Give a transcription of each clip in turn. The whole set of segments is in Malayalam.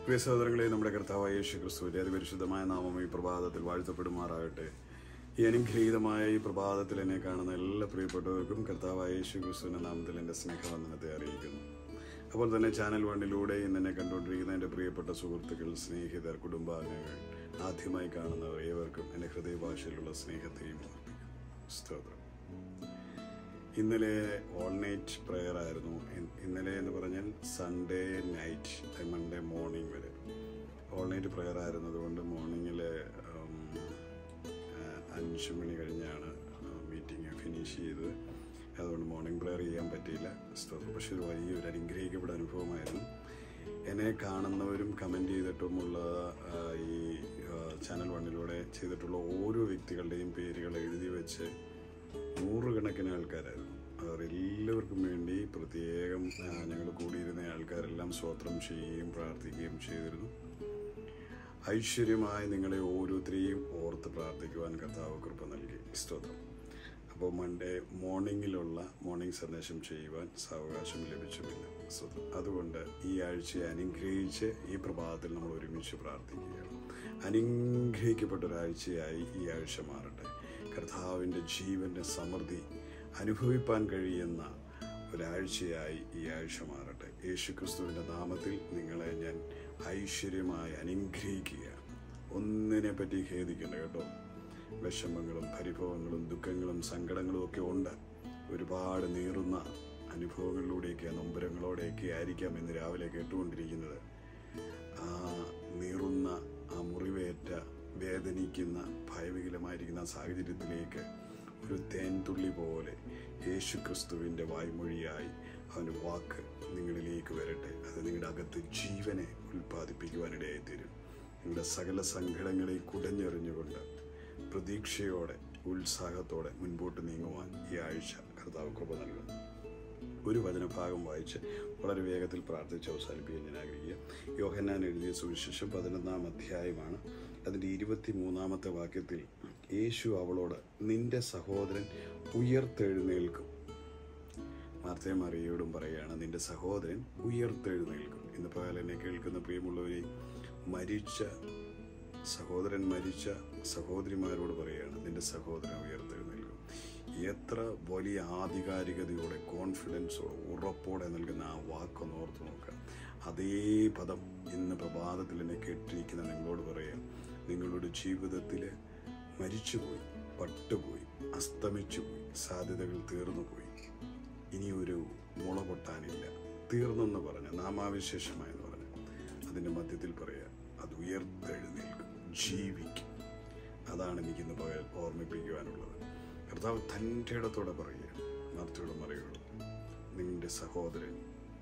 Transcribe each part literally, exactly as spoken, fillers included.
പ്രിയ സഹോദരങ്ങളെ, നമ്മുടെ കർത്താവായ യേശു ക്രിസ്തുവിന്റെ അതിപരിശുദ്ധമായ നാമം ഈ പ്രഭാതത്തിൽ വാഴ്ത്തപ്പെടുമാറാകട്ടെ. ഈ അനുഗ്രഹീതമായ ഈ പ്രഭാതത്തിൽ എന്നെ കാണുന്ന എല്ലാ പ്രിയപ്പെട്ടവർക്കും കർത്താവായ യേശു ക്രിസ്തുവിന്റെ നാമത്തിൽ എൻ്റെ സ്നേഹവന്ദനത്തെ അറിയിക്കുന്നു. അപ്പോൾ തന്നെ ചാനൽ വണ്ണിലൂടെ ഇന്ന് എന്നെ കണ്ടുകൊണ്ടിരിക്കുന്ന എൻ്റെ പ്രിയപ്പെട്ട സുഹൃത്തുക്കൾ, സ്നേഹിതർ, കുടുംബാംഗങ്ങൾ, ആദ്യമായി കാണുന്നവർ ഏവർക്കും എൻ്റെ ഹൃദയഭാഷയിലുള്ള സ്നേഹത്തെയും സ്തോത്രം. ഇന്നലെ ഓൾ നൈറ്റ് പ്രെയർ ആയിരുന്നു. ഇന്നലെ എന്ന് പറഞ്ഞാൽ സൺഡേ നൈറ്റ് മൺഡേ മോർണിംഗ് വരെ ഓൾ നൈറ്റ് പ്രെയർ ആയിരുന്നതുകൊണ്ട് മോർണിംഗിൽ അഞ്ച് മണി കഴിഞ്ഞാണ് മീറ്റിംഗ് ഫിനിഷ് ചെയ്തത്. അതുകൊണ്ട് മോർണിംഗ് പ്രെയർ ചെയ്യാൻ പറ്റിയില്ല. പക്ഷേ ഒരു വലിയൊരു അനുഗ്രഹിക്കപ്പെട്ട അനുഭവമായിരുന്നു. എന്നെ കാണുന്നവരും കമൻറ്റ് ചെയ്തിട്ടുമുള്ള ഈ ചാനൽ വണ്ണിലൂടെ ചെയ്തിട്ടുള്ള ഓരോ വ്യക്തികളുടെയും പേരുകൾ എഴുതി വെച്ച് നൂറുകണക്കിന് ആൾക്കാരായിരുന്നു. അവരെല്ലാവർക്കും വേണ്ടി പ്രത്യേകം ഞങ്ങൾ കൂടിയിരുന്ന ആൾക്കാരെല്ലാം സ്തോത്രം ചെയ്യുകയും പ്രാർത്ഥിക്കുകയും ചെയ്തിരുന്നു. ഐശ്വര്യമായി നിങ്ങളെ ഓരോരുത്തരെയും ഓർത്ത് പ്രാർത്ഥിക്കുവാൻ കർത്താവ് കൃപ നൽകി. സ്തോത്രം. അപ്പോൾ മൺഡേ മോർണിംഗിലുള്ള മോർണിംഗ് സന്ദേശം ചെയ്യുവാൻ സാവകാശം ലഭിച്ചുമില്ല. സ്തോത്രം. അതുകൊണ്ട് ഈ ആഴ്ചയെ അനുഗ്രഹിച്ച് ഈ പ്രഭാതത്തിൽ നമ്മൾ ഒരുമിച്ച് പ്രാർത്ഥിക്കുകയാണ്. അനുഗ്രഹിക്കപ്പെട്ടൊരാഴ്ചയായി ഈ ആഴ്ച മാറട്ടെ. കർത്താവിൻ്റെ ജീവൻ്റെ സമൃദ്ധി അനുഭവിപ്പാൻ കഴിയുന്ന ഒരാഴ്ചയായി ഈ ആഴ്ച മാറട്ടെ. യേശു ക്രിസ്തുവിൻ്റെ നാമത്തിൽ നിങ്ങളെ ഞാൻ ഐശ്വര്യമായി അനുഗ്രഹിക്കുകയാണ്. ഒന്നിനെ പറ്റി ഖേദിക്കണ്ട കേട്ടോ. വിഷമങ്ങളും പരിഭവങ്ങളും ദുഃഖങ്ങളും സങ്കടങ്ങളും ഒക്കെ ഉണ്ട്. ഒരുപാട് നീറുന്ന അനുഭവങ്ങളിലൂടെയൊക്കെ നൊമ്പരങ്ങളോടെയൊക്കെ ആയിരിക്കാം ഇന്ന് രാവിലെ കേട്ടുകൊണ്ടിരിക്കുന്നത്. ആ നീറുന്ന, ആ മുറിവേറ്റ, വേദനിക്കുന്ന, ഭയവികലമായിരിക്കുന്ന സാഹചര്യത്തിലേക്ക് ഒരു തേൻതുള്ളി പോലെ യേശു ക്രിസ്തുവിൻ്റെ വായ്മൊഴിയായി അവൻ്റെ വാക്ക് നിങ്ങളിലേക്ക് വരട്ടെ. അത് നിങ്ങളുടെ അകത്ത് ജീവനെ ഉൽപ്പാദിപ്പിക്കുവാനിടയായിത്തീരും. നിങ്ങളുടെ സകല സങ്കടങ്ങളെ കുടഞ്ഞെറിഞ്ഞുകൊണ്ട് പ്രതീക്ഷയോടെ ഉത്സാഹത്തോടെ മുൻപോട്ട് നീങ്ങുവാൻ ഈ ആഴ്ച കർത്താവ് കൃപ നൽകും. ഒരു വചനഭാഗം വായിച്ച് വളരെ വേഗത്തിൽ പ്രാർത്ഥിച്ച് അവസാനിപ്പിക്കാൻ ഞാൻ ആഗ്രഹിക്കുക. യോഹന്നാൻ എഴുതിയ സുവിശേഷം പതിനൊന്നാം അധ്യായമാണ്. അതിൻ്റെ ഇരുപത്തി മൂന്നാമത്തെ വാക്യത്തിൽ യേശു അവളോട്, നിന്റെ സഹോദരൻ ഉയർത്തെഴുന്നേൽക്കും. മാർത്തയും മറിയയോടും പറയുകയാണ്, നിന്റെ സഹോദരൻ ഉയർത്തെഴുന്നേൽക്കും. ഇന്ന് പകൽ എന്നെ കേൾക്കുന്ന പ്രിയമുള്ളവരെ, മരിച്ച സഹോദരൻ മരിച്ച സഹോദരിമാരോട് പറയുകയാണ്, നിന്റെ സഹോദരൻ ഉയർത്തെഴുന്നേൽക്കും. എത്ര വലിയ ആധികാരികതയോടെ, കോൺഫിഡൻസോടെ, ഉറപ്പോടെ നൽകുന്ന ആ വാക്കൊന്ന് ഓർത്ത് നോക്കുക. അതേ പദം ഇന്ന് പ്രഭാതത്തിൽ എന്നെ കേട്ടിരിക്കുന്ന നിങ്ങളോട് പറയാം. നിങ്ങളുടെ ജീവിതത്തിൽ മരിച്ചുപോയി, പട്ടുപോയി, അസ്തമിച്ചുപോയി, സാധ്യതകൾ തീർന്നുപോയി, ഇനിയൊരു മുള പൊട്ടാനില്ല, തീർന്നെന്ന് പറഞ്ഞ നാമാവിശേഷമായെന്ന് പറഞ്ഞ അതിൻ്റെ മധ്യത്തിൽ പറയാം, അത് ഉയർത്തെഴുന്നേൽക്കും, ജീവിക്കും. അതാണ് എനിക്കിന്ന് പകൽ ഓർമ്മിപ്പിക്കുവാനുള്ളത്. കർത്താവ് തൻ്റെ ഇടത്തോടെ പറയുക, മാർത്തയോടും മറിയോടും, നിന്റെ സഹോദരൻ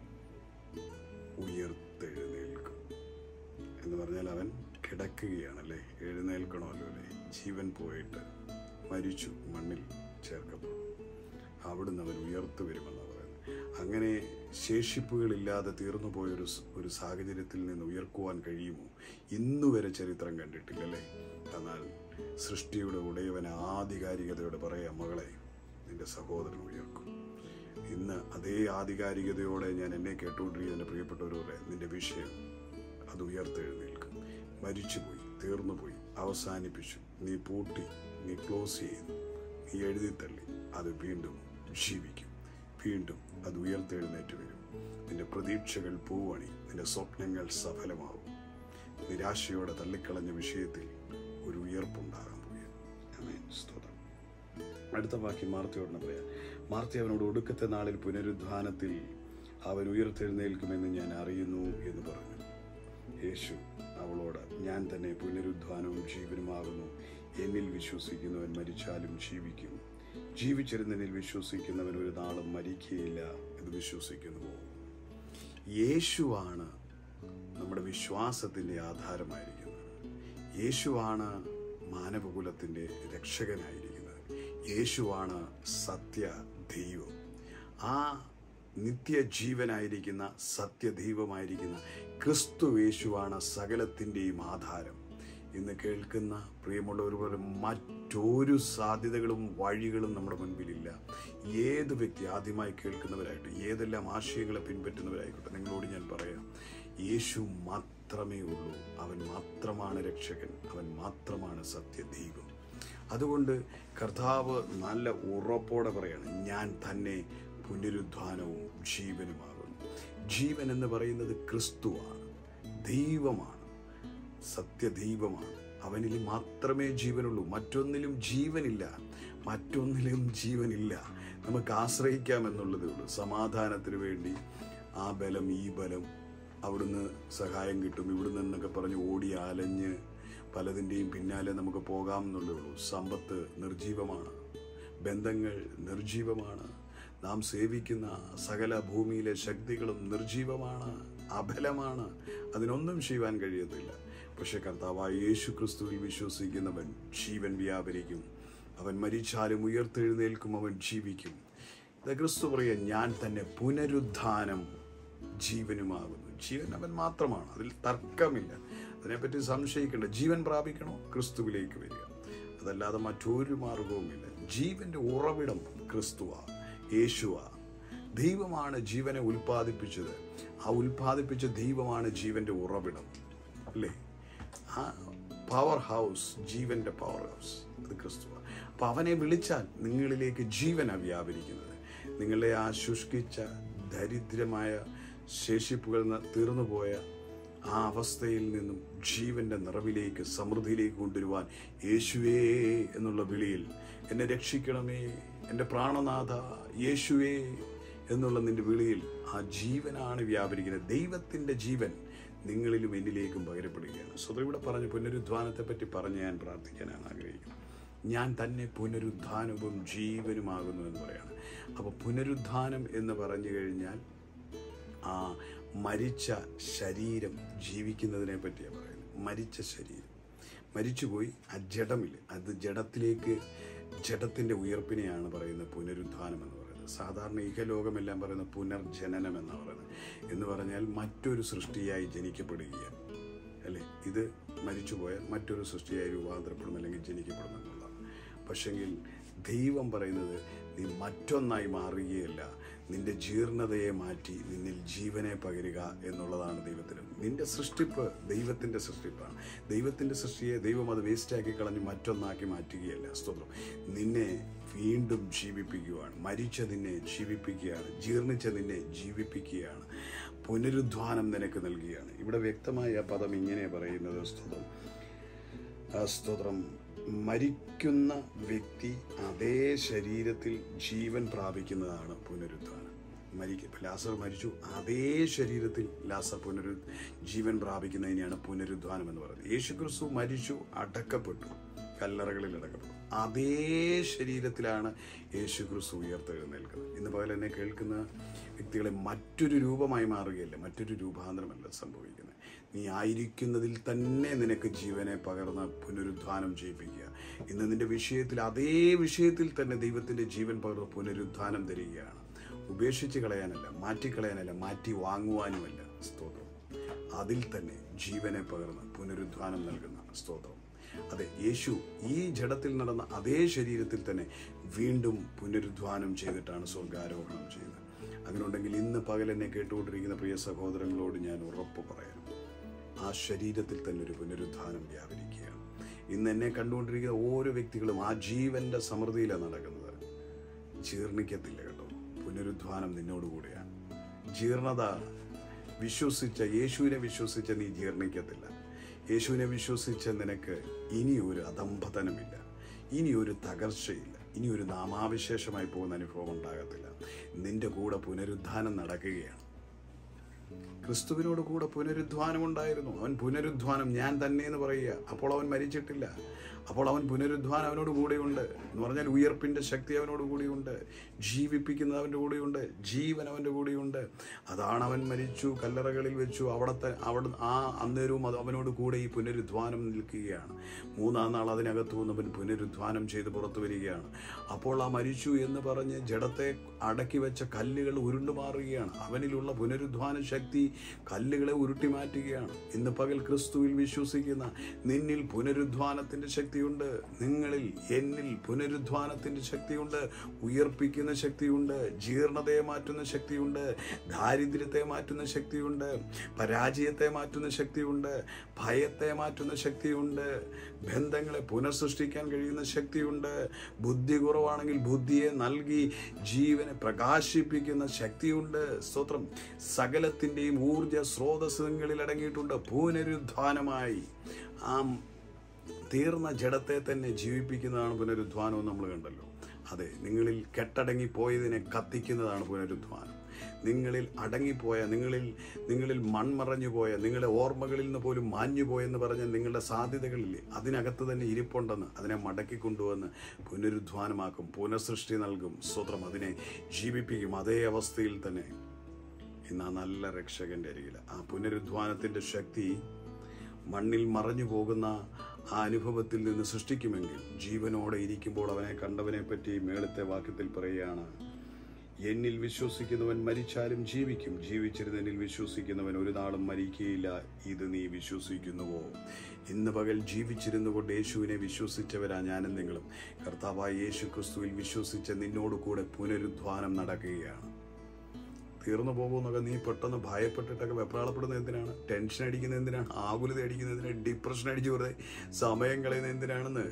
ഉയർത്തെഴുന്നേൽക്കും എന്ന് പറഞ്ഞാൽ അവൻ കിടക്കുകയാണല്ലേ, എഴുന്നേൽക്കണമല്ലോ അല്ലേ. ജീവൻ പോയിട്ട് മരിച്ചു, മണ്ണിൽ ചേർക്കപ്പെടും. അവിടുന്ന് അവൻ ഉയർത്തു വരുമെന്നാണ് പറയുന്നത്. അങ്ങനെ ശേഷിപ്പുകളില്ലാതെ തീർന്നു പോയൊരു ഒരു സാഹചര്യത്തിൽ നിന്ന് ഉയർക്കുവാൻ കഴിയുമോ? ഇന്നുവരെ ചരിത്രം കണ്ടിട്ടില്ലല്ലേ. എന്നാൽ സൃഷ്ടിയുടെ ഉടയവൻ ആധികാരികതയോടെ പറയാം, മകളെ, നിന്റെ സഹോദരൻ ഉയർക്കും. ഇന്ന് അതേ ആധികാരികതയോടെ ഞാൻ എന്നെ കേട്ടുകൊണ്ടിരിക്കുന്ന പ്രിയപ്പെട്ടവരോടെ, നിന്റെ വിഷയം അത് ഉയർത്തെഴുന്നേൽക്കും. മരിച്ചുപോയി, തീർന്നുപോയി, അവസാനിപ്പിച്ചു, നീ പൂട്ടി, നീ ക്ലോസ് ചെയ്തു, നീ എഴുതിത്തള്ളി, അത് വീണ്ടും ജീവിക്കും. വീണ്ടും അത് ഉയർത്തെഴുന്നേറ്റ് വരും. നിന്റെ പ്രതീക്ഷകൾ പൂവണി, നിന്റെ സ്വപ്നങ്ങൾ സഫലമാവും. നിരാശയോടെ തള്ളിക്കളഞ്ഞ വിഷയത്തിൽ ഒരു ഉയർപ്പുണ്ടാകാൻ പോയി. ആമേൻ. സ്തോത്രം. അടുത്ത വാക്യം മാർത്തയോട് പറയാം. മാർത്ത അവനോട്, ഒടുക്കത്തെ നാളിൽ പുനരുദ്ധാനത്തിൽ അവൻ ഉയർത്തെഴുന്നേൽക്കുമെന്ന് ഞാൻ അറിയുന്നു എന്ന് പറഞ്ഞു. യേശു അവളോട്, ഞാൻ തന്നെ പുനരുദ്ധാനവും ജീവനുമാകുന്നു. എന്നിൽ വിശ്വസിക്കുന്നവൻ മരിച്ചാലും ജീവിക്കും. ജീവിച്ചിരുന്നതിൽ വിശ്വസിക്കുന്നവൻ ഒരു നാളും മരിക്കുകയില്ല എന്ന് വിശ്വസിക്കുന്നു. യേശുവാണ് നമ്മുടെ വിശ്വാസത്തിൻ്റെ ആധാരമായിരിക്കുന്നത്. യേശുവാണ് മാനവകുലത്തിൻ്റെ രക്ഷകനായിരിക്കുന്നത്. യേശുവാണ് സത്യ ദൈവം. ആ നിത്യജീവനായിരിക്കുന്ന സത്യദൈവമായിരിക്കുന്ന ക്രിസ്തു യേശുവാണ് സകലത്തിൻ്റെയും ആധാരം. ഇന്ന് കേൾക്കുന്ന പ്രിയമുള്ളവർ പോലെ മറ്റൊരു സാധ്യതകളും വഴികളും നമ്മുടെ മുൻപിലില്ല. ഏത് വ്യക്തി ആദ്യമായി കേൾക്കുന്നവരായിട്ട്, ഏതെല്ലാം ആശയങ്ങളെ പിൻപറ്റുന്നവരായിക്കോട്ടെ, നിങ്ങളോട് ഞാൻ പറയാം, യേശു മാത്രമേ ഉള്ളൂ. അവൻ മാത്രമാണ് രക്ഷകൻ, അവൻ മാത്രമാണ് സത്യദൈവം. അതുകൊണ്ട് കർത്താവ് നല്ല ഉറപ്പോടെ പറയാണ്, ഞാൻ തന്നെ പുനരുദ്ധാനവും ജീവനുമാകുന്നു. ജീവൻ എന്ന് പറയുന്നത് ക്രിസ്തുവാണ്, ദൈവമാണ്, സത്യദൈവമാണ്. അവനിൽ മാത്രമേ ജീവനുള്ളൂ. മറ്റൊന്നിലും ജീവനില്ല, മറ്റൊന്നിലും ജീവനില്ല. നമുക്ക് ആശ്രയിക്കാമെന്നുള്ളതേ ഉള്ളൂ. സമാധാനത്തിന് വേണ്ടി ആ ബലം ഈ ബലം, അവിടുന്ന് സഹായം കിട്ടും, ഇവിടുന്ന് എന്നൊക്കെ പറഞ്ഞ് ഓടി അലഞ്ഞ് പലതിൻ്റെയും പിന്നാലെ നമുക്ക് പോകാം എന്നുള്ളേ ഉള്ളൂ. സമ്പത്ത് നിർജീവമാണ്, ബന്ധങ്ങൾ നിർജീവമാണ്, നാം സേവിക്കുന്ന സകല ഭൂമിയിലെ ശക്തികളും നിർജീവമാണ്, അബലമാണ്, അതിനൊന്നും ചെയ്യുവാൻ കഴിയത്തില്ല. പക്ഷെ കർത്താവായ യേശു ക്രിസ്തുവിൽ വിശ്വസിക്കുന്നവൻ ജീവൻ വ്യാപരിക്കും. അവൻ മരിച്ചാലും ഉയർത്തെഴുന്നേൽക്കും, അവൻ ജീവിക്കും. ഇത് ക്രിസ്തു പറയുക, ഞാൻ തന്നെ പുനരുദ്ധാനം ജീവനുമാകുന്നു. ജീവൻ അവൻ മാത്രമാണ്, അതിൽ തർക്കമില്ല, അതിനെപ്പറ്റി സംശയിക്കേണ്ട. ജീവൻ പ്രാപിക്കണോ, ക്രിസ്തുവിലേക്ക് വരിക, അതല്ലാതെ മറ്റൊരു മാർഗവുമില്ല. ജീവന്റെ ഉറവിടം ക്രിസ്തുവാ, യേശുവാ. ദൈവമാണ് ജീവനെ ഉൽപ്പാദിപ്പിച്ചത്. ആ ഉൽപ്പാദിപ്പിച്ച ദൈവമാണ് ജീവന്റെ ഉറവിടം, അല്ലേ? ആ പവർ ഹൗസ്, ജീവന്റെ പവർ ഹൗസ്, അത് ക്രിസ്തുവാ. അപ്പൊ അവനെ വിളിച്ചാൽ നിങ്ങളിലേക്ക് ജീവനാണ് വ്യാപരിക്കുന്നത്. നിങ്ങളെ ആ ശുഷ്കിച്ച ദരിദ്രമായ ശേഷിപ്പുകൾ തീർന്നുപോയ ആ അവസ്ഥയിൽ നിന്നും ജീവന്റെ നിറവിലേക്ക്, സമൃദ്ധിയിലേക്ക് കൊണ്ടുവരുവാൻ യേശുവേ എന്നുള്ള വിളിയിൽ, എന്നെ രക്ഷിക്കണമേ എൻ്റെ പ്രാണനാഥ യേശുവേ എന്നുള്ള നിന്റെ വിളിയിൽ ആ ജീവനാണ് വ്യാപരിക്കുന്നത്. ദൈവത്തിൻ്റെ ജീവൻ നിങ്ങളിലും എന്നിലേക്കും പകരപ്പെടുകയാണ്. സ്വതം ഇവിടെ പറഞ്ഞ പുനരുദ്ധാനത്തെ പറ്റി പറഞ്ഞ് ഞാൻ പ്രാർത്ഥിക്കാനാണ് ആഗ്രഹിക്കുന്നത്. ഞാൻ തന്നെ പുനരുദ്ധാനവും ജീവനുമാകുന്നു എന്ന് പറയാണ്. അപ്പോൾ പുനരുദ്ധാനം എന്ന് പറഞ്ഞു കഴിഞ്ഞാൽ ആ മരിച്ച ശരീരം ജീവിക്കുന്നതിനെ പറ്റിയാണ് പറയുന്നത്. മരിച്ച ശരീരം മരിച്ചുപോയി, ആ ജഡമില്ല, അത് ജഡത്തിലേക്ക്, ജഡത്തിൻ്റെ ഉയർപ്പിനെയാണ് പറയുന്നത് പുനരുദ്ധാനം എന്ന് പറയുന്നത്. സാധാരണ ഇഹലോകമെല്ലാം പറയുന്ന പുനർജനനം എന്നാണ് പറയുന്നത്. എന്ന് പറഞ്ഞാൽ മറ്റൊരു സൃഷ്ടിയായി ജനിക്കപ്പെടുകയാണ്, അല്ലേ? ഇത് മരിച്ചുപോയാൽ മറ്റൊരു സൃഷ്ടിയായി രൂപാന്തരപ്പെടും, അല്ലെങ്കിൽ ജനിക്കപ്പെടും എന്നുള്ളതാണ്. പക്ഷെങ്കിൽ ദൈവം പറയുന്നത്, നീ മറ്റൊന്നായി മാറുകയല്ല, നിന്റെ ജീർണതയെ മാറ്റി നിന്നിൽ ജീവനെ പകരുക എന്നുള്ളതാണ് ദൈവത്തിന്. നിന്റെ സൃഷ്ടിപ്പ് ദൈവത്തിൻ്റെ സൃഷ്ടിപ്പാണ്. ദൈവത്തിൻ്റെ സൃഷ്ടിയെ ദൈവം അത് വേസ്റ്റാക്കി കളഞ്ഞ് മറ്റൊന്നാക്കി മാറ്റുകയല്ല. സ്തോത്രം. നിന്നെ വീണ്ടും ജീവിപ്പിക്കുകയാണ്, മരിച്ച നിന്നെ ജീവിപ്പിക്കുകയാണ്, ജീർണിച്ച നിന്നെ ജീവിപ്പിക്കുകയാണ്, പുനരുദ്ധാനം നിനക്ക് നൽകുകയാണ്. ഇവിടെ വ്യക്തമായ പദം ഇങ്ങനെ പറയുന്നത്, സ്തോത്രം സ്തോത്രം മരിക്കുന്ന വ്യക്തി അതേ ശരീരത്തിൽ ജീവൻ പ്രാപിക്കുന്നതാണ് പുനരുദ്ധാനം. മരിക്കും ലാസർ മരിച്ചു, അതേ ശരീരത്തിൽ ലാസർ പുനരു ജീവൻ പ്രാപിക്കുന്നതിനെയാണ് പുനരുദ്ധാനം എന്ന് പറയുന്നത്. യേശു ക്രിസ്തു മരിച്ചു, അടക്കപ്പെട്ടു, കല്ലറകളിൽ അടക്കപ്പെട്ടു, അതേ ശരീരത്തിലാണ് യേശു ക്രിസ്തു ഉയർത്തെഴുന്നേൽക്കുന്നത്. ഇന്ന് പകൽ എന്നെ കേൾക്കുന്ന വ്യക്തികളെ മറ്റൊരു രൂപമായി മാറുകയല്ല, മറ്റൊരു രൂപാന്തരമല്ല സംഭവിക്കുന്നത്. നീ ആയിരിക്കുന്നതിൽ തന്നെ നിനക്ക് ജീവനെ പകർന്ന് പുനരുദ്ധാനം ചെയ്യിപ്പിക്കുക. ഇന്ന് നിന്റെ വിഷയത്തിൽ, അതേ വിഷയത്തിൽ തന്നെ ദൈവത്തിൻ്റെ ജീവൻ പകർന്ന് പുനരുദ്ധാനം തരികയാണ്. ഉപേക്ഷിച്ച് കളയാനല്ല, മാറ്റിക്കളയാനല്ല, മാറ്റി വാങ്ങുവാനുമല്ല. സ്തോത്രം. അതിൽ തന്നെ ജീവനെ പകർന്ന് പുനരുദ്ധാനം നൽകുന്ന സ്തോത്രം. അതെ, യേശു ഈ ജഡത്തിൽ നടന്ന അതേ ശരീരത്തിൽ തന്നെ വീണ്ടും പുനരുദ്ധാനം ചെയ്തിട്ടാണ് സ്വർഗാരോഹണം ചെയ്തത്. അങ്ങനെയുണ്ടെങ്കിൽ ഇന്ന് പകൽ എന്നെ കേട്ടുകൊണ്ടിരിക്കുന്ന പ്രിയ സഹോദരങ്ങളോട് ഞാൻ ഉറപ്പ് പറയാം, ആ ശരീരത്തിൽ തന്നെ ഒരു പുനരുദ്ധാനം വ്യാപരിക്കുകയാണ്. ഇന്ന് എന്നെ കണ്ടുകൊണ്ടിരിക്കുന്ന ഓരോ വ്യക്തികളും ആ ജീവന്റെ സമൃദ്ധിയിലാണ് നടക്കുന്നത്. ജീർണിക്കത്തില്ല കേട്ടോ, പുനരുദ്ധാനം നിന്നോടുകൂടിയാണ്. ജീർണത വിശ്വസിച്ച, യേശുവിനെ വിശ്വസിച്ച നീ ജീർണിക്കത്തില്ല. യേശുവിനെ വിശ്വസിച്ച നിനക്ക് ഇനിയൊരു അധംപതനമില്ല, ഇനിയൊരു തകർച്ചയില്ല, ഇനിയൊരു നാമാവിശേഷമായി പോകുന്ന അനുഭവം ഉണ്ടാകത്തില്ല. നിന്റെ കൂടെ പുനരുദ്ധാനം നടക്കുകയാണ്. ക്രിസ്തുവിനോട് കൂടെ പുനരുദ്ധാനം ഉണ്ടായിരുന്നു. അവൻ പുനരുദ്ധാനം ഞാൻ തന്നെ എന്ന് പറയുക. അപ്പോൾ അവൻ മരിച്ചിട്ടില്ല, അപ്പോൾ അവൻ പുനരുദ്ധാനം അവനോട് കൂടെയുണ്ട് എന്ന് പറഞ്ഞാൽ ഉയർപ്പിൻ്റെ ശക്തി അവനോട് കൂടിയുണ്ട്, ജീവിപ്പിക്കുന്നത് അവൻ്റെ കൂടെയുണ്ട്, ജീവൻ അവൻ്റെ കൂടെയുണ്ട്. അതാണ് അവൻ മരിച്ചു, കല്ലറകളിൽ വെച്ചു, അവിടത്തെ അവിടെ ആ അന്നേരവും അത് അവനോട് കൂടെ ഈ പുനരുദ്ധാനം നിൽക്കുകയാണ്. മൂന്നാം നാൾ അതിനകത്തു നിന്ന് അവൻ പുനരുദ്ധാനം ചെയ്ത് പുറത്തു വരികയാണ്. അപ്പോൾ ആ മരിച്ചു എന്ന് പറഞ്ഞ് ജഡത്തെ അടക്കി വെച്ച കല്ലുകൾ ഉരുണ്ടു മാറുകയാണ്. അവനിലുള്ള പുനരുദ്ധാന ശക്തി ശക്തി കല്ലുകളെ ഉരുട്ടി മാറ്റുകയാണ്. ഇന്ന് പകൽ ക്രിസ്തുവിൽ വിശ്വസിക്കുന്ന നിന്നിൽ പുനരുദ്ധാനത്തിൻ്റെ ശക്തിയുണ്ട്. നിങ്ങളിൽ എന്നിൽ പുനരുദ്ധാനത്തിൻ്റെ ശക്തിയുണ്ട്. ഉയർപ്പിക്കുന്ന ശക്തിയുണ്ട്. ജീർണതയെ മാറ്റുന്ന ശക്തിയുണ്ട്. ദാരിദ്ര്യത്തെ മാറ്റുന്ന ശക്തിയുണ്ട്. പരാജയത്തെ മാറ്റുന്ന ശക്തിയുണ്ട്. ഭയത്തെ മാറ്റുന്ന ശക്തിയുണ്ട്. ബന്ധങ്ങളെ പുനഃസൃഷ്ടിക്കാൻ കഴിയുന്ന ശക്തിയുണ്ട്. ബുദ്ധി കുറവാണെങ്കിൽ ബുദ്ധിയെ നൽകി ജീവനെ പ്രകാശിപ്പിക്കുന്ന ശക്തിയുണ്ട്. സ്തോത്രം. സകലത്തിൻ്റെയും ഊർജ സ്രോതസ്സുകളിൽ അടങ്ങിയിട്ടുണ്ട്. പുനരുദ്ധാനമായി ആ തീർന്ന ജഡത്തെ തന്നെ ജീവിപ്പിക്കുന്നതാണ് പുനരുദ്ധാനം. നമ്മൾ കണ്ടല്ലോ. അതെ, നിങ്ങളിൽ കെട്ടടങ്ങിപ്പോയതിനെ കത്തിക്കുന്നതാണ് പുനരുദ്ധാനം. നിങ്ങളിൽ അടങ്ങിപ്പോയ, നിങ്ങളിൽ നിങ്ങളിൽ മൺമറഞ്ഞു പോയ, നിങ്ങളുടെ ഓർമ്മകളിൽ നിന്ന് പോലും മാഞ്ഞു പോയെന്ന് പറഞ്ഞ നിങ്ങളുടെ സാധ്യതകളില്ലേ, അതിനകത്ത് തന്നെ ഇരിപ്പുണ്ടെന്ന് അതിനെ മടക്കി കൊണ്ടുവന്ന് പുനരുദ്ധാനമാക്കും, പുനഃസൃഷ്ടി നൽകും. സ്വത്രം അതിനെ ജീവിപ്പിക്കും. അതേ അവസ്ഥയിൽ തന്നെ ഇന്ന് ആ നല്ല രക്ഷകന്റെ അരികിൽ ആ പുനരുദ്ധാനത്തിൻ്റെ ശക്തി മണ്ണിൽ മറഞ്ഞു പോകുന്ന ആ അനുഭവത്തിൽ നിന്ന് സൃഷ്ടിക്കുമെങ്കിൽ ജീവനോടെ ഇരിക്കുമ്പോൾ അവനെ കണ്ടവനെ പറ്റി മേളത്തെ വാക്യത്തിൽ പറയുകയാണ്, എന്നിൽ വിശ്വസിക്കുന്നവൻ മരിച്ചാലും ജീവിക്കും, ജീവിച്ചിരുന്നതിൽ വിശ്വസിക്കുന്നവൻ ഒരു നാളും മരിക്കുകയില്ല. ഇത് നീ വിശ്വസിക്കുന്നുവോ? ഇന്ന് പകൽ ജീവിച്ചിരുന്നു കൊണ്ട് യേശുവിനെ വിശ്വസിച്ചവരാ ഞാനും നിങ്ങളും. കർത്താവായ യേശു ക്രിസ്തുവിൽ വിശ്വസിച്ച നിന്നോട് കൂടെ പുനരുദ്ധാനം നടക്കുകയാണ്. തീർന്നു പോകുമെന്നൊക്കെ നീ പെട്ടെന്ന് ഭയപ്പെട്ടിട്ടൊക്കെ വെപ്രാളപ്പെടുന്നത് എന്തിനാണ്? ടെൻഷൻ അടിക്കുന്നത് എന്തിനാണ്? ആകുലത അടിക്കുന്നത് എന്തിനാണ്? ഡിപ്രഷൻ അടിച്ച് വെറുതെ സമയം കളയുന്നത് എന്തിനാണെന്ന്?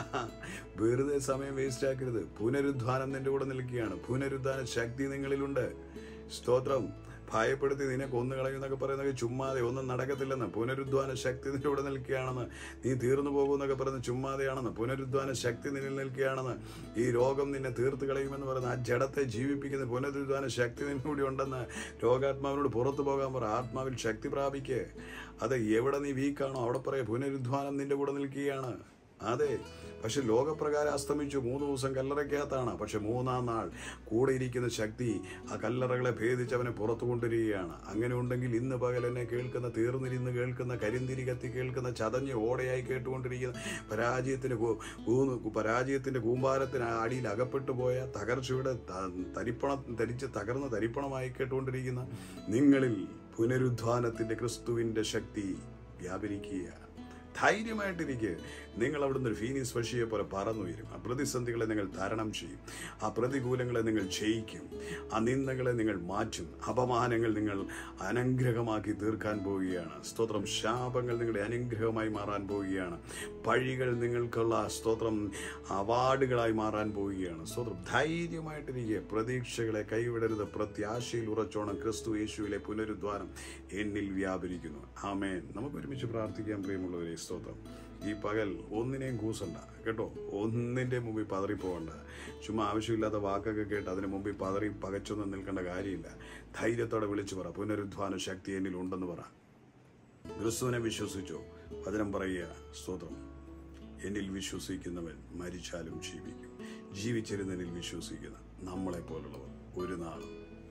വെറുതെ സമയം വേസ്റ്റ് ആക്കരുത്. പുനരുദ്ധാനം നിന്റെ കൂടെ നിൽക്കുകയാണ്. പുനരുദ്ധാന ശക്തി നിങ്ങളിലുണ്ട്. സ്തോത്രം. ഭയപ്പെടുത്തി നിന്നെ കൊന്നു കളയുന്നൊക്കെ പറയുന്നത് ചുമ്മാതെ ഒന്നും നടക്കത്തില്ലെന്ന്. പുനരുദ്ധാന ശക്തി നിന്റെ കൂടെ നിൽക്കുകയാണെന്ന്. നീ തീർന്നു പോകുമെന്നൊക്കെ പറയുന്നത് ചുമ്മാതെയാണെന്ന്. പുനരുദ്ധാന ശക്തി നിന്നിൽ നിൽക്കുകയാണെന്ന്. ഈ രോഗം നിന്നെ തീർത്ത് കളയുമെന്ന് പറയുന്ന ആ ജഡത്തെ ജീവിപ്പിക്കുന്ന പുനരുദ്ധാന ശക്തി നിന്നൂടി ഉണ്ടെന്ന് രോഗാത്മാവിനോട് പുറത്തു പോകാൻ പറ. ആത്മാവിൽ ശക്തി പ്രാപിക്കേ. അത് എവിടെ നീ വീക്കാണോ അവിടെ പറയാം പുനരുദ്ധാനം നിന്റെ കൂടെ നിൽക്കുകയാണ്. അതെ, പക്ഷെ ലോകപ്രകാരം അസ്തമിച്ചു. മൂന്ന് ദിവസം കല്ലറയ്ക്കകത്താണ്. പക്ഷെ മൂന്നാം നാൾ കൂടെ ഇരിക്കുന്ന ശക്തി ആ കല്ലറകളെ ഭേദിച്ച് അവനെ പുറത്തു കൊണ്ടുവരികയാണ്. അങ്ങനെ ഉണ്ടെങ്കിൽ ഇന്ന് പകൽ എന്നെ കേൾക്കുന്ന, തീർന്നിരുന്ന് കേൾക്കുന്ന, കരിന്തിരി കത്തി കേൾക്കുന്ന, ചതഞ്ഞ് ഓടയായി കേട്ടുകൊണ്ടിരിക്കുന്ന, പരാജയത്തിന് പരാജയത്തിന്റെ കൂമ്പാരത്തിന് അടിയിൽ അകപ്പെട്ടു പോയ, തകർച്ചയുടെ തരിപ്പണം ധരിച്ച് തകർന്ന തരിപ്പണമായി കേട്ടുകൊണ്ടിരിക്കുന്ന നിങ്ങളിൽ പുനരുദ്ധാനത്തിന്റെ ക്രിസ്തുവിന്റെ ശക്തി വ്യാപരിക്കുക. ധൈര്യമായിട്ടിരിക്കുക. നിങ്ങൾ അവിടുന്ന് ഒരു ഫീനിക്സ് പക്ഷിയെ പോലെ പറന്നുയരും. ആ പ്രതിസന്ധികളെ നിങ്ങൾ തരണം ചെയ്യും. ആ പ്രതികൂലങ്ങളെ നിങ്ങൾ ജയിക്കും. ആ നിന്ദകളെ നിങ്ങൾ മാറ്റും. അപമാനങ്ങൾ നിങ്ങൾ അനുഗ്രഹമാക്കി തീർക്കാൻ പോവുകയാണ്. സ്തോത്രം. ശാപങ്ങൾ നിങ്ങളുടെ അനുഗ്രഹമായി മാറാൻ പോവുകയാണ്. പഴികൾ നിങ്ങൾക്കുള്ള സ്തോത്രം അവാർഡുകളായി മാറാൻ പോവുകയാണ്. സ്തോത്രം. ധൈര്യമായിട്ടിരിക്കുക. പ്രതീക്ഷകളെ കൈവിടരുത്. പ്രത്യാശയിൽ ഉറച്ചോണം. ക്രിസ്തു യേശുവിലെ പുനരുദ്ധാനം എന്നിൽ വ്യാപരിക്കുന്നു. ആമേൻ. നമുക്ക് ഒരുമിച്ച് പ്രാർത്ഥിക്കാൻ പ്രിയമുള്ളവരെ. സ്തോത്രം. ഈ പകൽ ഒന്നിനെയും കൂസണ്ട കേട്ടോ. ഒന്നിൻ്റെ മുമ്പിൽ പതറിപ്പോകണ്ട. ചുമ്മാ ആവശ്യമില്ലാത്ത വാക്കൊക്കെ കേട്ട് അതിന് മുമ്പിൽ പതറി പകച്ചൊന്നും നിൽക്കേണ്ട കാര്യമില്ല. ധൈര്യത്തോടെ വിളിച്ചു പറ, പുനരുദ്ധാന ശക്തി എന്നിൽ ഉണ്ടെന്ന് പറ. ക്രിസ്തുവിനെ വിശ്വസിച്ചോ? വചനം പറയുക. സ്തോത്രം. എന്നിൽ വിശ്വസിക്കുന്നവൻ മരിച്ചാലും ജീവിക്കും. ജീവിച്ചിരുന്നതിൽ വിശ്വസിക്കുന്ന നമ്മളെ പോലുള്ളവർ ഒരു നാളും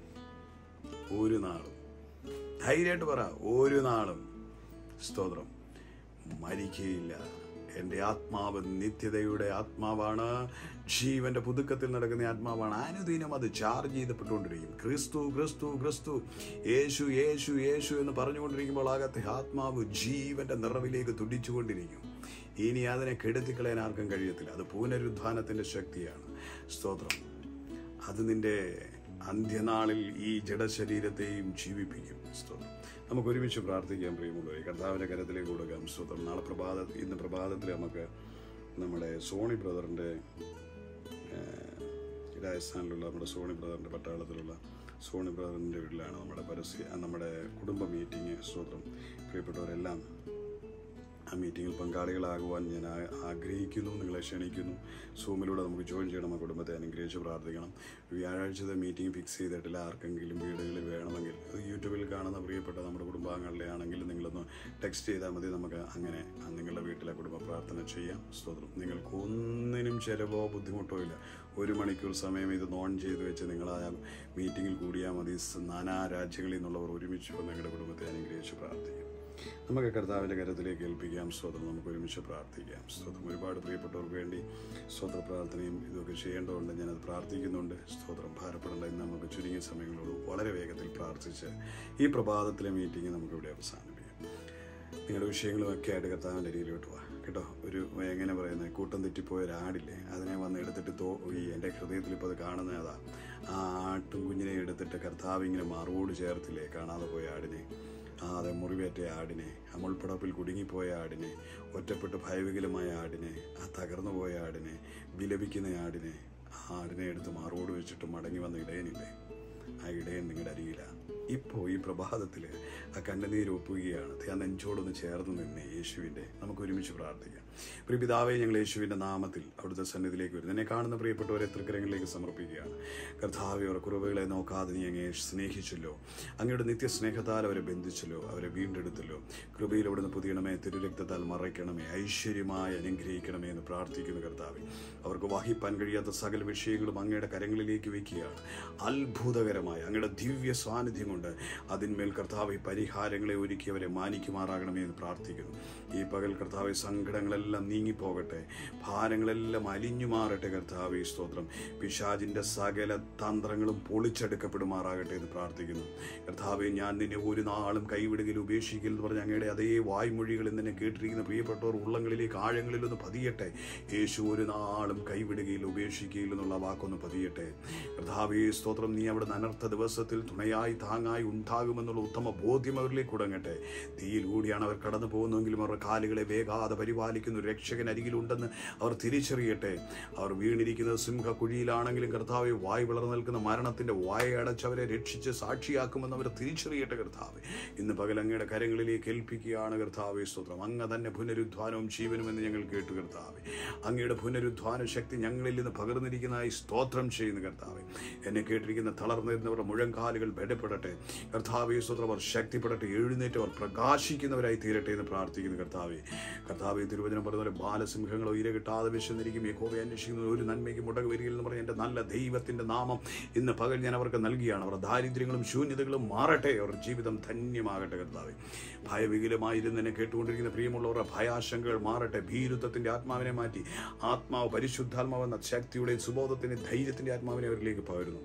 ഒരു നാളും ധൈര്യമായിട്ട് പറ, ഒരു നാളും സ്തോത്രം മരിക്കുകയില്ല. എൻ്റെ ആത്മാവ് നിത്യതയുടെ ആത്മാവാണ്. ജീവന്റെ പുതുക്കത്തിൽ നടക്കുന്ന ആത്മാവാണ്. അനുദിനം അത് ചാർജ് ചെയ്തപ്പെട്ടുകൊണ്ടിരിക്കും. ക്രിസ്തു ക്രിസ്തു ക്രിസ്തു യേശു യേശു യേശു എന്ന് പറഞ്ഞുകൊണ്ടിരിക്കുമ്പോൾ ആകത്തെ ആത്മാവ് ജീവന്റെ നിറവിലേക്ക് തുടിച്ചുകൊണ്ടിരിക്കും. ഇനി അതിനെ കെടുത്തിക്കളയാൻ ആർക്കും കഴിയത്തില്ല. അത് പുനരുദ്ധാനത്തിന്റെ ശക്തിയാണ്. സ്തോത്രം. അത് നിന്റെ അന്ത്യനാളിൽ ഈ ജഡശരീരത്തെയും ജീവിപ്പിക്കും. സ്തോത്രം. നമുക്ക് ഒരുമിച്ച് പ്രാർത്ഥിക്കാൻ പ്രിയമുള്ളവരെ. കർത്താവിൻ്റെ കരത്തിലേക്ക് കൊടുക്കാം. സ്തോത്രം. നാളെ പ്രഭാത ഇന്ന് പ്രഭാതത്തിൽ നമുക്ക് നമ്മുടെ സോണി ബ്രദറിൻ്റെ രാജസ്ഥാനിലുള്ള നമ്മുടെ സോണി ബ്രദറിൻ്റെ പട്ടാളത്തിലുള്ള സോണി ബ്രദറിൻ്റെ വീട്ടിലാണ് നമ്മുടെ പരസ്യ നമ്മുടെ കുടുംബ മീറ്റിംഗ്. സ്തോത്രം. പ്രിയപ്പെട്ടവരെല്ലാം ആ മീറ്റിങ്ങിൽ പങ്കാളികളാകുവാൻ ഞാൻ ആഗ്രഹിക്കുന്നു. നിങ്ങളെ ക്ഷണിക്കുന്നു. സൂമിലൂടെ നമുക്ക് ജോയിൻ ചെയ്യണം. ആ കുടുംബത്തെ അനുഗ്രഹിച്ച് പ്രാർത്ഥിക്കണം. വ്യാഴാഴ്ചത്തെ മീറ്റിംഗ് ഫിക്സ് ചെയ്തിട്ടില്ല. ആർക്കെങ്കിലും വീടുകളിൽ വേണമെങ്കിൽ യൂട്യൂബിൽ കാണുന്ന പ്രിയപ്പെട്ട നമ്മുടെ കുടുംബാംഗങ്ങളുടെ ആണെങ്കിൽ നിങ്ങളൊന്ന് ടെക്സ്റ്റ് ചെയ്താൽ മതി. നമുക്ക് അങ്ങനെ നിങ്ങളുടെ വീട്ടിലെ കുടുംബ പ്രാർത്ഥന ചെയ്യാം. സ്തോത്രം. നിങ്ങൾക്ക് ഒന്നിനും ചിലവോ ബുദ്ധിമുട്ടോ ഇല്ല. ഒരു മണിക്കൂർ സമയം ഇത് ഓൺ ചെയ്ത് വെച്ച് നിങ്ങൾ ആ മീറ്റിങ്ങിൽ കൂടിയാൽ മതി. നാനാ രാജ്യങ്ങളിൽ നിന്നുള്ളവർ ഒരുമിച്ച് നിങ്ങളുടെ കുടുംബത്തെ അനുഗ്രഹിച്ച് പ്രാർത്ഥിക്കും. നമുക്ക് കർത്താവിൻ്റെ കരത്തിലേക്ക് ഏൽപ്പിക്കാം. സ്തോത്രം. നമുക്ക് ഒരുമിച്ച് പ്രാർത്ഥിക്കാം. സ്തോത്രം. ഒരുപാട് പ്രിയപ്പെട്ടവർക്ക് വേണ്ടി സ്തോത്ര പ്രാർത്ഥനയും ഇതൊക്കെ ചെയ്യേണ്ടതുകൊണ്ട് ഞാനത് പ്രാർത്ഥിക്കുന്നുണ്ട്. സ്തോത്രം. ഭാരപ്പെടേണ്ട. ഇന്ന് നമുക്ക് ചുരുങ്ങിയ സമയങ്ങളോട് വളരെ വേഗത്തിൽ പ്രാർത്ഥിച്ച് ഈ പ്രഭാതത്തിലെ മീറ്റിംഗ് നമുക്കിവിടെ അവസാനിപ്പിക്കാം. നിങ്ങളുടെ വിഷയങ്ങളുമൊക്കെ ആയിട്ട് കർത്താവിൻ്റെ അരികിലോട്ട് വാ കേട്ടോ. ഒരു എങ്ങനെ പറയുന്നത്, കൂട്ടം തെറ്റിപ്പോയ ഒരാടില്ലേ, അതിനെ വന്ന് എടുത്തിട്ട് തോ ഈ എൻ്റെ ഹൃദയത്തിൽ ഇപ്പോൾ അത് കാണുന്ന അതാ, ആ ആട്ടും കുഞ്ഞിനെ എടുത്തിട്ട് കർത്താവ് ഇങ്ങനെ മാറോട് ചേർത്തില്ലേ കാണാതെ പോയ ആടിനെ, ആ അതെ മുറിവേറ്റ ആടിനെ, അമുൾപ്പടപ്പിൽ കുടുങ്ങിപ്പോയ ആടിനെ, ഒറ്റപ്പെട്ട് ഭയവികലമായ ആടിനെ, ആ തകർന്നു പോയ ആടിനെ, വിലപിക്കുന്ന ആടിനെ, ആ ആടിനെ എടുത്ത് മാറോട് വെച്ചിട്ട് മടങ്ങി വന്ന ഇടയനില്ലേ, ആ ഇടയൻ നിങ്ങളുടെ അരികിലാണ്. ഇപ്പോൾ ഈ പ്രഭാതത്തിൽ ആ കണ്ണുനീര് ഒപ്പുകയാണ്. ആ നെഞ്ചോടൊന്ന് ചേർന്ന് നിന്ന് യേശുവിൻ്റെ നമുക്ക് ഒരുമിച്ച് പ്രാർത്ഥിക്കാം. പ്രിയ പിതാവേ, ഞങ്ങൾ യേശുവിൻ്റെ നാമത്തിൽ അവിടുത്തെ സന്നിധിയിലേക്ക് വരുന്നു. എന്നെ കാണുന്ന പ്രിയപ്പെട്ടവരെ തൃക്കരങ്ങളിലേക്ക് സമർപ്പിക്കുകയാണ്. കർത്താവേ, അവരുടെ കുറവുകളെ നോക്കാതെ നീ അങ്ങേ സ്നേഹിച്ചല്ലോ, അങ്ങയുടെ നിത്യസ്നേഹത്താൽ അവരെ ബന്ധിച്ചല്ലോ, അവരെ വീണ്ടെടുത്തല്ലോ. കൃപയിൽ അവിടുന്ന് പുതിയണമേ, തിരുരക്തത്താൽ മറയ്ക്കണമേ, ഐശ്വര്യമായി അനുഗ്രഹിക്കണമേ എന്ന് പ്രാർത്ഥിക്കുന്നു. കർത്താവേ, അവർക്ക് വഹിപ്പാൻ കഴിയാത്ത സകല വിഷയങ്ങളും അങ്ങയുടെ കരങ്ങളിലേക്ക് വയ്ക്കുകയാണ്. അത്ഭുതകരമായ അങ്ങയുടെ ദിവ്യ സാന്നിധ്യം കൊണ്ട് അതിന്മേൽ കർത്താവെ പരിഹാരങ്ങളെ ഒരുക്കി അവരെ മാനിക്കുമാറാകണമേ എന്ന് പ്രാർത്ഥിക്കുന്നു. ഈ പകൽ കർത്താവെ സങ്കടങ്ങളെല്ലാം നീങ്ങിപ്പോകട്ടെ, ഭാരങ്ങളെല്ലാം അലിഞ്ഞു മാറട്ടെ. കർത്താവെ സ്തോത്രം. പിശാചിൻ്റെ സകല തന്ത്രങ്ങളും പൊളിച്ചെടുക്കപ്പെടുമാറാകട്ടെ എന്ന് പ്രാർത്ഥിക്കുന്നു. കർത്താവെ, ഞാൻ നിന്നെ ഒരു നാളും കൈവിടുകയിൽ ഉപേക്ഷിക്കില്ല എന്ന് പറഞ്ഞ അങ്ങയുടെ അതേ വായ്മൊഴികൾ ഇന്നെ കേട്ടിരിക്കുന്ന പ്രിയപ്പെട്ടവർ ഉള്ളങ്ങളിലേക്ക് ആഴങ്ങളിലൊന്ന് പതിയട്ടെ. യേശു ഒരു നാളും കൈവിടുകയിൽ ഉപേക്ഷിക്കുകയില്ല എന്നുള്ള വാക്കൊന്ന് പതിയട്ടെ. കർത്താവെ സ്തോത്രം. നീ അവിടെ അനർത്ഥ ദിവസത്തിൽ തുണയായി താങ്ങായി ഉണ്ടാകുമെന്നുള്ള ഉത്തമ ബോധ്യം അവരിലേക്ക് തുടങ്ങട്ടെ. തീയിലൂടെയാണ് അവർ കടന്നു പോകുന്നതെങ്കിലും അവരുടെ കാലുകളെ വേഗാതെ പരിപാലിക്കുന്ന ഒരു രക്ഷകൻ അരികിലുണ്ടെന്ന് അവർ തിരിച്ചറിയട്ടെ. അവർ വീണിരിക്കുന്നത് സിംഹക്കുഴിയിലാണെങ്കിലും കർത്താവെ, വായ് വളർന്നു നിൽക്കുന്ന മരണത്തിന്റെ വായ അടച്ചവരെ രക്ഷിച്ച് സാക്ഷിയാക്കുമെന്ന് അവർ തിരിച്ചറിയട്ടെ. കർത്താവെ, ഇന്ന് പകൽ അങ്ങയുടെ കരങ്ങളിലേക്ക് ഏൽപ്പിക്കുകയാണ്. കർത്താവെ സ്തോത്രം. അങ്ങ് തന്നെ പുനരുദ്ധാനവും ജീവനും എന്ന് ഞങ്ങൾ കേട്ടു. കർത്താവെ, അങ്ങയുടെ പുനരുദ്ധാന ശക്തി ഞങ്ങളിൽ നിന്ന് പകർന്നിരിക്കുന്നതായി സ്തോത്രം ചെയ്യുന്നു. കർത്താവെ, എന്നെ കേട്ടിരിക്കുന്ന തളർന്നിരുന്നവരുടെ മുഴങ്കാലുകൾ ബലപ്പെടട്ടെ. കർത്താവെ സ്തോത്രം. അവർ ശക്തിപ്പെടട്ടെ, എഴുന്നേറ്റവർ പ്രകാശിക്കുന്നവരായി തീരട്ടെ എന്ന് പ്രാർത്ഥിക്കുന്നു. കർത്താവെ, കർത്താവെ തിരുവചനം പറഞ്ഞ ബാലസിംഹങ്ങളോ ഇര കിട്ടാതെ വിശന്നിരിക്കും, യഹോവയെ അന്വേഷിക്കുന്ന ഒരു നന്മയ്ക്ക് മുടങ്ങ് വരികയിൽ എന്ന് പറഞ്ഞ എൻ്റെ നല്ല ദൈവത്തിൻ്റെ നാമം ഇന്ന് പകൽ ഞാൻ അവർക്ക് നൽകിയാണ്. അവർ ദാരിദ്ര്യങ്ങളും ശൂന്യതകളും മാറട്ടെ, അവർ ജീവിതം ധന്യമാകട്ടെ. കർത്താവെ, ഭയവികലമായിരുന്നതിനെ കേട്ടുകൊണ്ടിരിക്കുന്ന പ്രിയമുള്ളവരുടെ ഭയാശങ്കകൾ മാറട്ടെ. ഭീരുത്വത്തിൻ്റെ ആത്മാവിനെ മാറ്റി ആത്മാവ് പരിശുദ്ധാത്മാവെന്ന ശക്തിയുടെയും സുബോധത്തിൻ്റെ ധൈര്യത്തിൻ്റെ ആത്മാവിനെ അവരിലേക്ക് പകരുന്നു.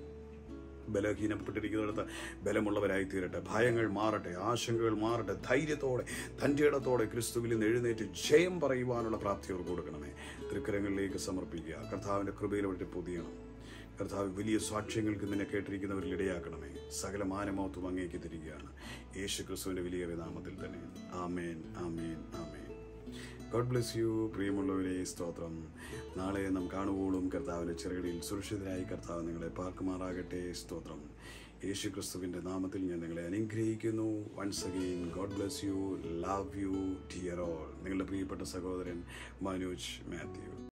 ബലഹീനപ്പെട്ടിരിക്കുന്നിടത്ത് ബലമുള്ളവരായി തീരട്ടെ. ഭയങ്ങൾ മാറട്ടെ, ആശങ്കകൾ മാറട്ടെ. ധൈര്യത്തോടെ തൻ്റെ ഇടത്തോടെ ക്രിസ്തുവിൽ നിന്ന് എഴുന്നേറ്റ് ജയം പറയുവാനുള്ള പ്രാപ്തി അവർക്ക് കൊടുക്കണമേ. തൃക്കരങ്ങളിലേക്ക് സമർപ്പിക്കുക. കർത്താവിൻ്റെ കൃപയിൽ അവരുടെ പൊതിയണം. കർത്താവ്, വലിയ സാക്ഷ്യങ്ങൾക്ക് നിന്നെ കേട്ടിരിക്കുന്നവരിൽ ഇടയാക്കണമേ. സകല മാനമഹത്വം അങ്ങേക്ക് തിരികെയാണ്. യേശു ക്രിസ്തുവിൻ്റെ വലിയ നാമത്തിൽ തന്നെ. ആമേൻ, ആമേൻ, ആമേൻ. God bless you. പ്രിയമുള്ളവരെ സ്തോത്രം. നാളെ നാം കാണുവോളും കർത്താവിൻ്റെ ചെറുകടിയിൽ സുരക്ഷിതരായി കർത്താവ് നിങ്ങളെ പാർക്കുമാറാകട്ടെ. സ്തോത്രം. യേശു ക്രിസ്തുവിൻ്റെ നാമത്തിൽ ഞാൻ നിങ്ങളെ അനുഗ്രഹിക്കുന്നു. Once again God bless you. Love you dear all. നിങ്ങളുടെ പ്രിയപ്പെട്ട സഹോദരൻ മനോജ് മാത്യു.